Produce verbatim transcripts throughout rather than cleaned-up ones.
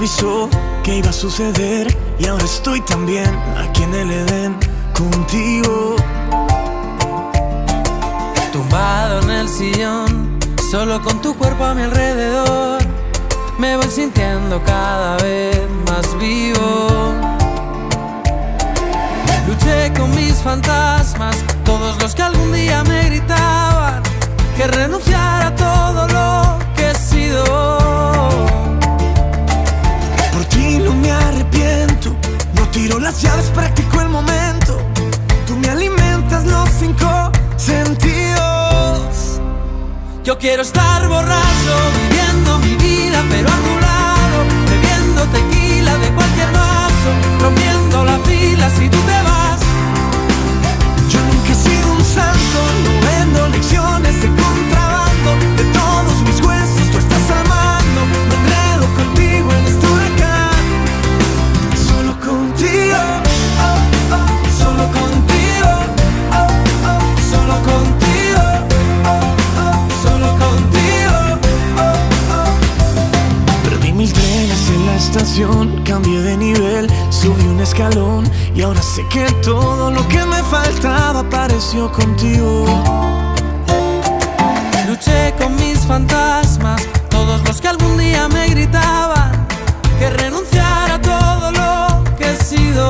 avisó que iba a suceder y ahora estoy también aquí en el Edén contigo. Tumbado en el sillón, solo con tu cuerpo a mi alrededor, me voy sintiendo cada vez más vivo. Luché con mis fantasmas, todos los que algún día me gritaban que renunciara a todo lo que he sido. Por ti no me arrepiento, no tiro las llaves, practico el momento. Tú me alimentas los cinco sentidos. Yo quiero estar borracho, viviendo mi vida pero a tu lado, bebiendo tequila de cualquier vaso, rompiendo la fila si tú te vas. Yo nunca he sido un santo, no vendo lecciones de contrabando. De todos mis huesos tú estás al mando, me enredo contigo en este huracán. Solo contigo, oh, oh, solo contigo, oh, oh, solo contigo, oh, oh, solo contigo, oh, oh. Perdí mil trenes en la estación, cambié de nivel, subí un escalón y ahora sé que todo lo que me faltaba apareció contigo. Luché con mis fantasmas, todos los que algún día me gritaban que renunciara a todo lo que he sido.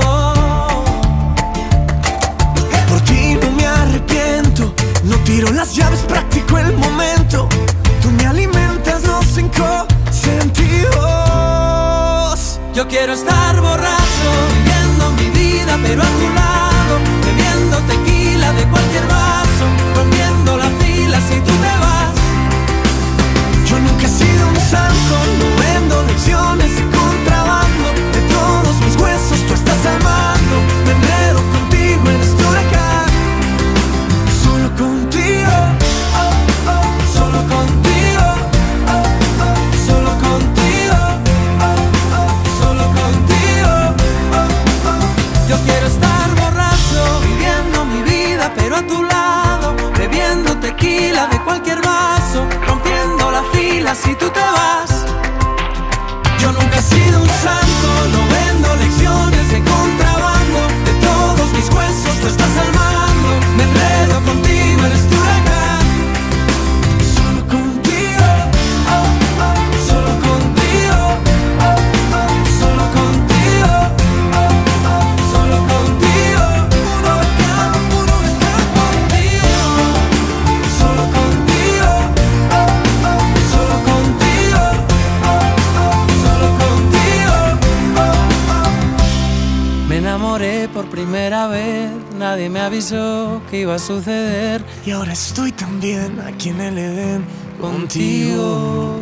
Por ti no me arrepiento, no tiro las llaves, practico el momento. Tú me alimentas los cinco sentidos. Yo quiero estar borracho, viviendo mi vida pero a tu lado, bebiendo tequila de cualquier vaso, rompiendo la fila si tú te vas. Yo nunca he sido un santo, no vendo lecciones de contrabando. De todos mis huesos tú estás al mando, me enredo contigo en este huracán. Solo contigo, oh, oh, solo contigo, oh, oh, solo contigo, oh, oh, solo contigo, oh, oh. Yo quiero estar borracho, viviendo mi vida pero a tu lado, bebiendo tequila de cualquier vaso, rompiendo la fila si tú te vas. Yo nunca he sido un santo, no vendo lecciones de contrabando. De todos mis huesos tú estás al mando, me enredo contigo en este huracán. Solo contigo, oh, oh, solo contigo, oh, oh, solo contigo, oh, oh, solo contigo. Un huracán, un huracán contigo. Solo contigo, oh, oh, solo contigo, oh, oh, solo contigo, oh, oh. Me enamoré por primera vez, nadie me avisó que iba a suceder. Y ahora estoy también aquí en el Edén Contigo.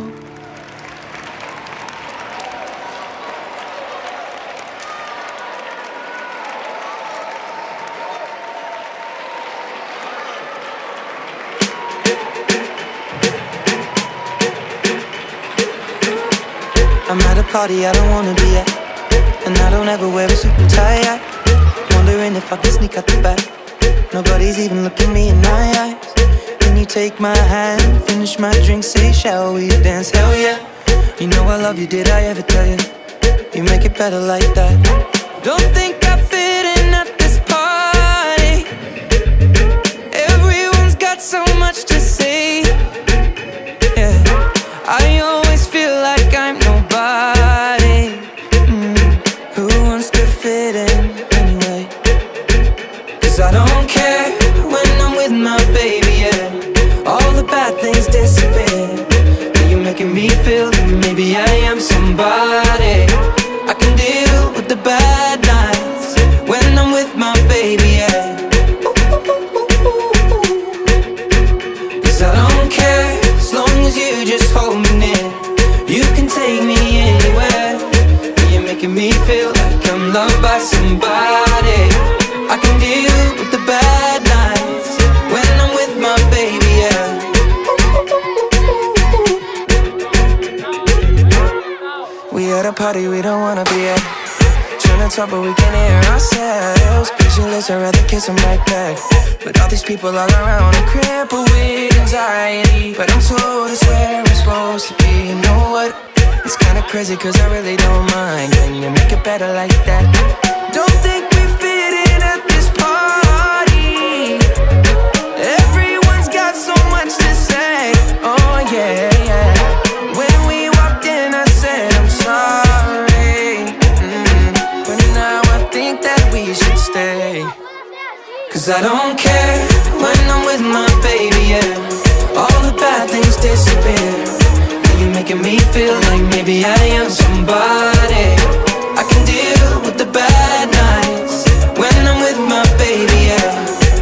I'm at a party I don't wanna be at, and I don't ever wear a suit and tie. I wondering if I can sneak out the back. Nobody's even looking me in my eyes. Can you take my hand, finish my drink, say shall we dance? Hell yeah. You know I love you, did I ever tell you? You make it better like that. Don't think I fit in at this party. Everyone's got so much to say. Yeah, I always feel like I'm nobody. mm. Who wants to fit in anyway? Cause I don't care when I'm with my baby, yeah. All the bad things disappear. You're making me feel that maybe I am somebody. I can deal with the bad nights when I'm with my baby, yeah. Cause I don't care as long as you just hold me near. You can take me anywhere. You're making me feel like I'm loved by somebody. I can deal with the bad nights when I'm with my baby, yeah. We at a party we don't wanna be at, trying to talk but we can't hear ourselves. Pictureless, I'd rather kiss them right back. But all these people all around, I'm crippled with anxiety. But I'm told it's where I'm supposed to be. You know what? It's kinda crazy cause I really don't mind. Can you make it better like that? Don't think we fit in at this party. Everyone's got so much to say. Oh yeah, yeah. When we walked in I said I'm sorry, mm. But now I think that we should stay. Cause I don't care when I'm with my baby, yeah. All the bad things disappear. You're making me feel like maybe I am somebody. I can deal with the bad nights when I'm with my baby, yeah.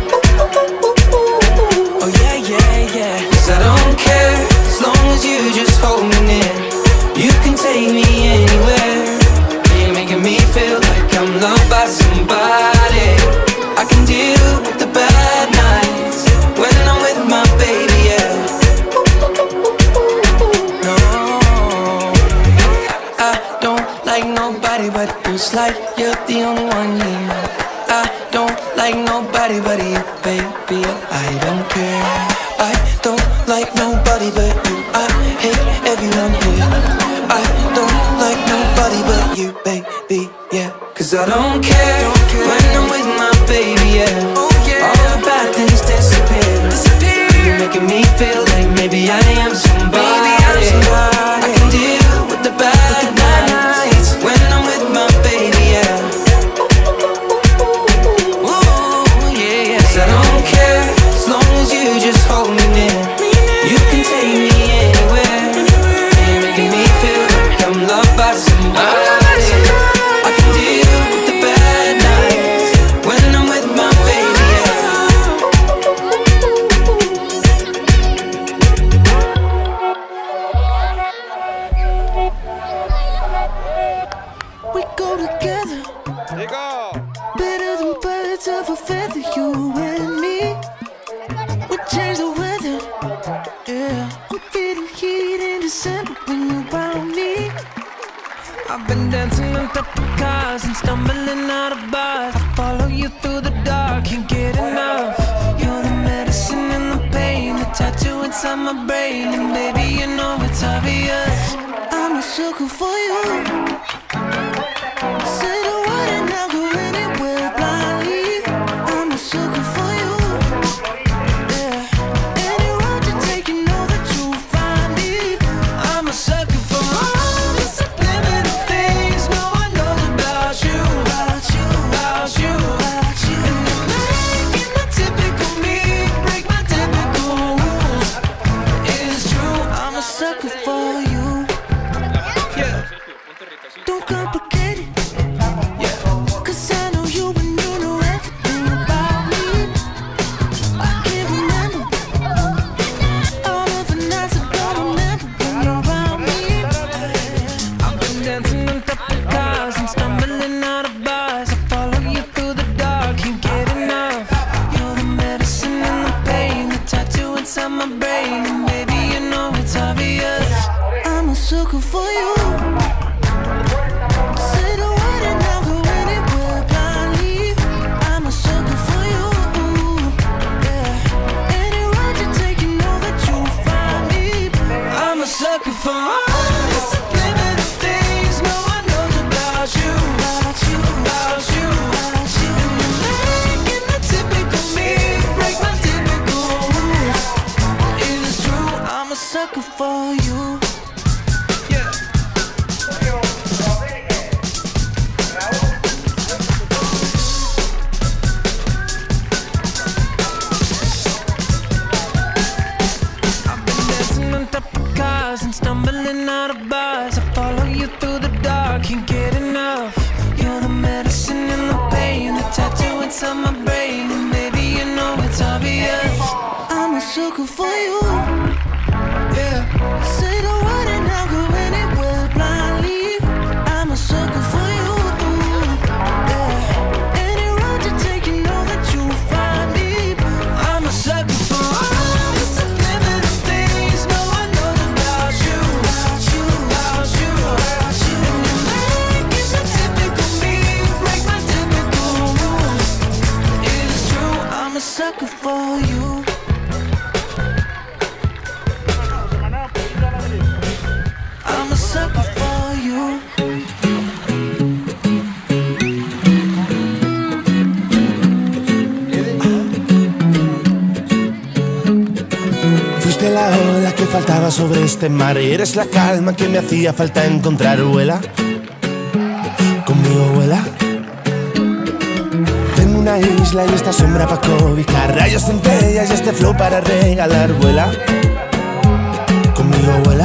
Oh yeah, yeah, yeah. Cause I don't care as long as you just hold me near. You can take me anywhere. You're making me feel like I'm loved by somebody. I can deal with the bad nights when I'm with my baby, yeah. No, I don't like nobody but you. It's like you're the only one here. I don't like nobody but you, baby. I don't care. I don't like nobody but you. I hate everyone here. I don't like nobody but you, baby, yeah. Cause I don't care, don't care. When I'm with my baby, yeah. Oh, yeah. All the bad things disappear. disappear. You're making me feel like maybe I am somebody. Maybe I'm somebody. I can deal with the bad, with the bad nights when I'm with my baby, yeah. Ooh, yeah, yeah. Cause I don't care as long as you just hold me near. You can take me anywhere. You're making me feel like I'm loved by somebody. I've been dancing on top of cars and stumbling out of bars. I follow you through the dark, can't get enough. You're the medicine and the pain, the tattoo inside my brain. And baby, you know it's obvious, I'm a sucker for you. Say the word and I'll go anywhere blindly. I'm a sucker for you, yeah. Any road you take, you know that you'll find me. I'm a sucker for all the subliminal things no one knows about you, about you, about you, about you. And you're making the typical me break my typical rules. It's true, I'm a sucker for you. Yeah. Don't complicate it. Yeah. Cause I know you and you know everything about me. I can't remember all of the nights I don't remember when you're around me. I've been dancing on top of cars and stumbling out of bars. I follow you through the dark, can't get enough. You're the medicine and the pain, the tattoo inside my brain. And baby, you know it's obvious, I'm a sucker for you. Say the word and I'll go anywhere blindly. I'm a sucker for you, yeah. Any road you take, you know that you'll find me. I'm a sucker for all the subliminal things no one knows about you, about you, about you, about you. And you're making the typical me break my typical rules. It's true, I'm a sucker for you. Yeah. I've been dancing on top of cars and stumbling out of bars. I follow you through the dark, can't get enough. You're the medicine and the pain, the tattoo inside my brain. And baby, you know it's obvious, I'm a sucker for you, yeah. Say the word and I'll go anywhere blindly. I'm a sucker for you, yeah. Any road you take, you know that you'll find me. I'm a sucker for all the subliminal things no one knows about you, about you, about you, about you. And you're making the typical me break my typical rules. It's true, I'm a sucker for you. I'm a sucker for la ola que faltaba sobre este mar y eres la calma que me hacía falta encontrar. Vuela, conmigo vuela. Tengo una isla y esta sombra pa' cobijar, rayos, centellas y este flow para regalar. Vuela, conmigo vuela.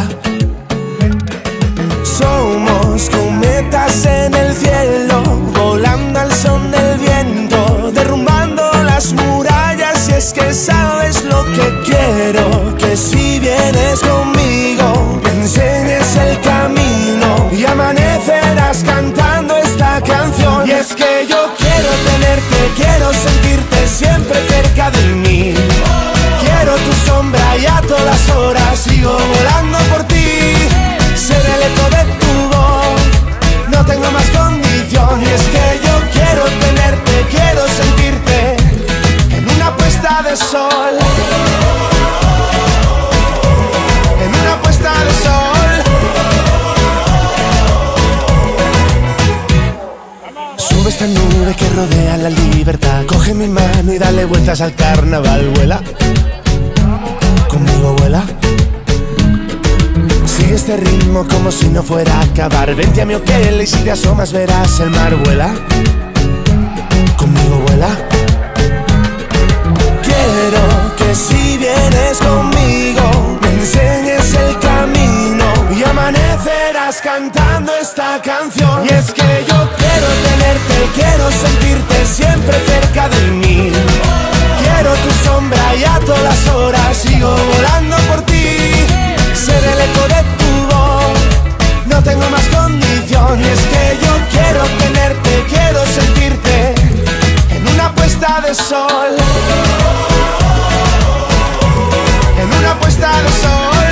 Somos cometas en el cielo, volando al son del viento, derrumbando las murallas. Y es que sabes lo que quiero, que si vienes conmigo me enseñes el camino y amanecerás cantando esta canción. Y es que yo quiero tenerte, quiero sentirte siempre cerca de mí. Quiero tu sombra y a todas horas sigo volando por ti. Ser el eco de tu voz, no tengo más condición. Y es que yo quiero tenerte, quiero sentirte en una puesta de sol, en una puesta de sol. Sube esta nube que rodea la libertad, coge mi mano y dale vueltas al carnaval. Vuela, conmigo vuela. Sigue este ritmo como si no fuera a acabar. Vente a mi hotel y si te asomas verás el mar. Vuela, conmigo vuela. Quiero que si vienes conmigo me enseñes el camino y amanecerás cantando esta canción. Y es que yo quiero tenerte, quiero sentirte siempre cerca de mí. Quiero tu sombra y a todas horas sigo volando por ti. Ser el eco de tu voz, no tengo más condición. Y es que yo quiero tenerte, quiero sentirte en una puesta de sol, en una puesta de sol.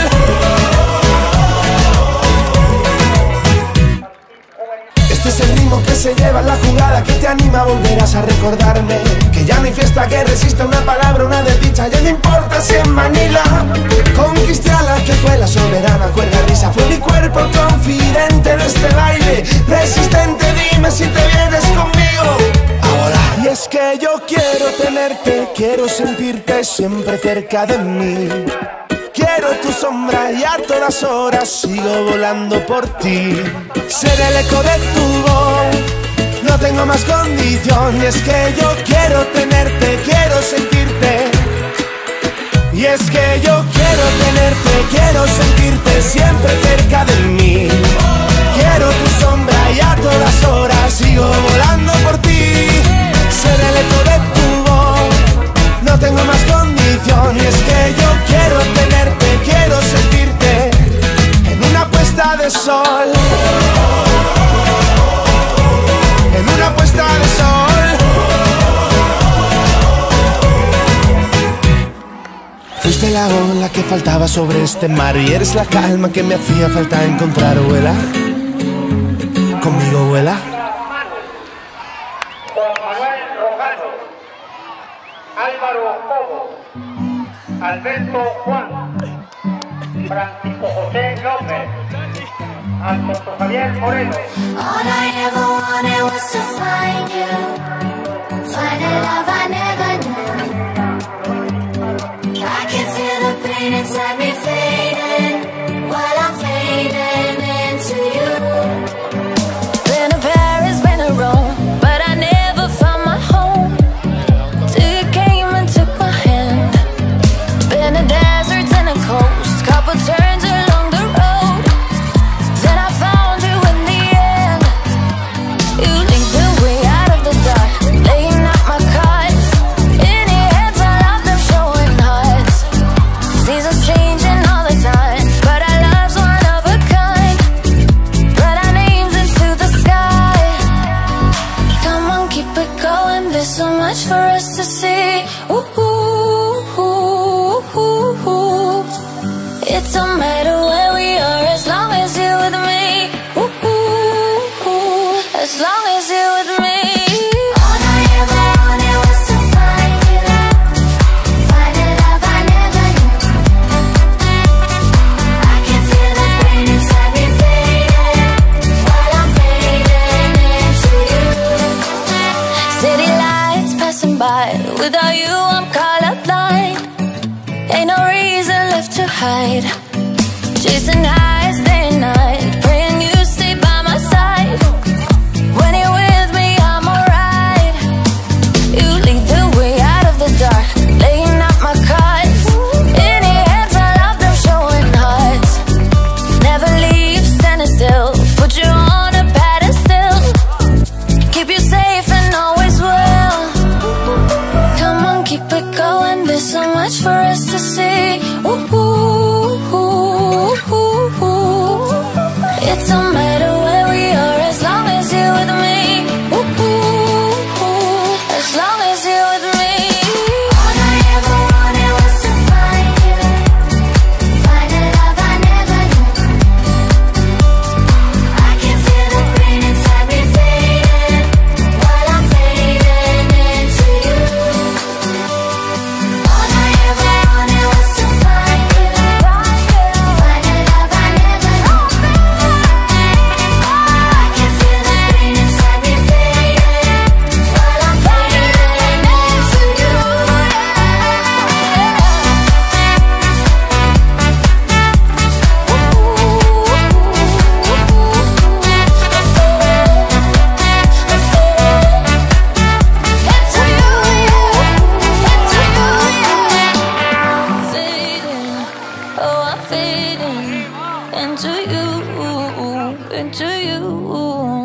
Este es el ritmo que se lleva en la jugada, que te anima, volverás a recordarme que ya no hay fiesta que resista una palabra, una desdicha. Ya no importa si en Manila conquisté a la que fue la soberana cuerda risa. Fue mi cuerpo confidente de este baile, resistente. Dime si te vienes conmigo a volar. Y es que yo quiero tenerte, quiero sentirte siempre cerca de mí. Quiero tu sombra y a todas horas sigo volando por ti. Ser el eco de tu voz, no tengo más condición. Y es que yo quiero tenerte, quiero sentirte. Y es que yo quiero tenerte, quiero sentirte siempre cerca de mí. Quiero tu sombra y a todas horas sigo volando por ti. Ser el eco de tu voz, no tengo más condición. Y es que yo quiero tenerte, quiero sentirte en una puesta de sol, en una puesta de sol. Fuiste la ola que faltaba sobre este mar y eres la calma que me hacía falta encontrar. Vuela, conmigo vuela. Juan Manuel Rojano, Álvaro Cobo, Alberto Juan, Francisco José López, Alfonso Javier Moreno. All I ever wanted was to find you, find a love I never knew. I can feel the pain inside me fading, while I'm fading into you. Been to Paris, been to Rome, but I never found my home till you came and took my hand. Been to deserts and a coast, couple turns along the road, then I found you in the end. You lead the way out of the dark, laying out my cards. In your heads I love them showing hearts. Seasons changing all the time, but our love's one of a kind. Write our names into the sky. Come on, keep it going, there's so much for us to see. Ooh, ooh, ooh, ooh, ooh. It don't matter where we are as long as you're with me. Ooh, ooh, ooh. As long as you're with me. All I ever wanted was to find you, find a love I never knew. I can feel the pain inside me fading, while I'm fading into you. City lights passing by, without you I'm colorblind. Ain't no reason left to hide. Chasing highs day and night, praying you stay by my side. When you're with me, I'm alright. You lead the way out of the dark, laying out my cards. In your hands, I love them showing hearts. Never leave standing still, put you on a pedestal. Keep you safe and always will. Come on, keep it going, there's so much for us to see. Ooh, ooh, ooh, ooh, ooh. It don't matter where we are as long as you're with me. Ooh, ooh, ooh. As long as you're with me. All I ever wanted was to find you, find a love I never knew. I can feel the pain inside me fading, while I'm fading into you. All I ever wanted was to find you, find a love I never knew. I can feel the pain inside me fading, while I'm fading into you. Fading, oh I'm fading into you, into you.